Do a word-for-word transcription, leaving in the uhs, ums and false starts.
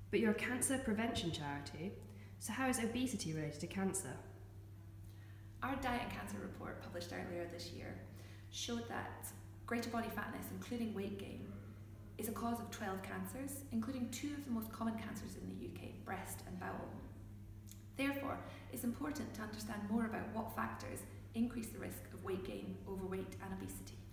But you're a cancer prevention charity, so how is obesity related to cancer? Our Diet and Cancer report, published earlier this year, showed that greater body fatness, including weight gain, is a cause of twelve cancers, including two of the most common cancers in the U K, breast and bowel. Therefore, it's important to understand more about what factors increase the risk of weight gain, overweight and obesity.